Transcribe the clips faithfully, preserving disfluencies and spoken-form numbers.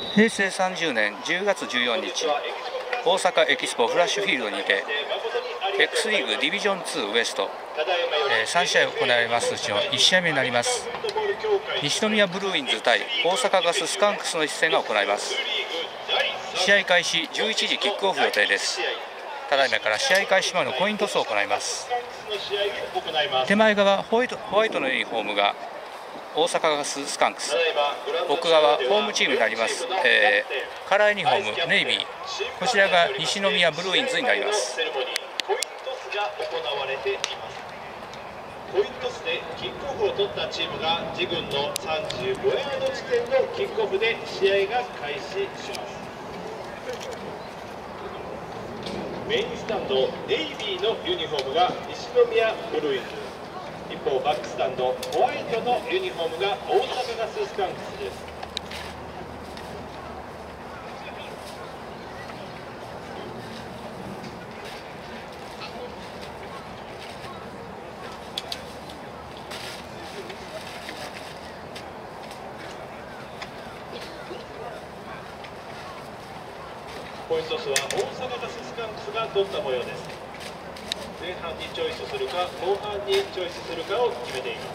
へいせいさんじゅうねんじゅうがつじゅうよっか、大阪エキスポフラッシュフィールドにて X リーグディビジョンツーウエスト、えー、さんしあい行われますうちのいち試合目になります。西宮ブルーインズ対大阪ガススカンクスの一戦が行われます。試合開始じゅういちじキックオフ予定です。ただいまから試合開始前のコイントスを行います。手前側ホワイト、ホワイトのユニフォームが大阪ガススカンクス、奥側ホームチームになります、えー、カラーユニフォームネイビー、こちらが西宮ブルーインズになります。 コイントスでキックオフを取ったチームが自軍のさんじゅうごヤード地点のキックオフで試合が開始します。メインスタンドネイビーのユニフォームが西宮ブルーインズ、一方バックスタンドホワイトのユニフォームが大阪ガススカンクスです。コイントスは大阪ガススカンクスが取った模様です。前半にチョイスするか後半にチョイスするかを決めています。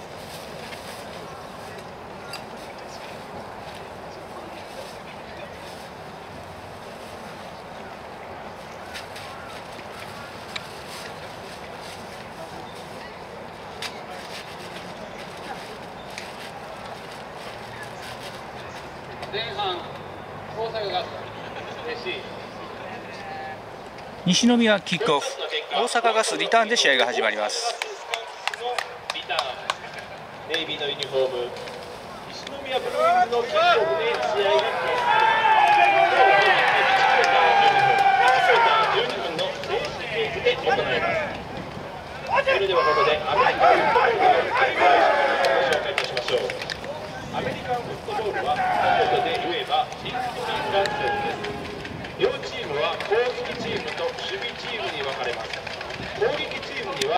前半大阪ガスレシーブ、 西宮キックオフ、大阪ガスリターンで試合が始まります。 ネイビーのユニフォーム、西宮ブルーインズのキックオフで試合が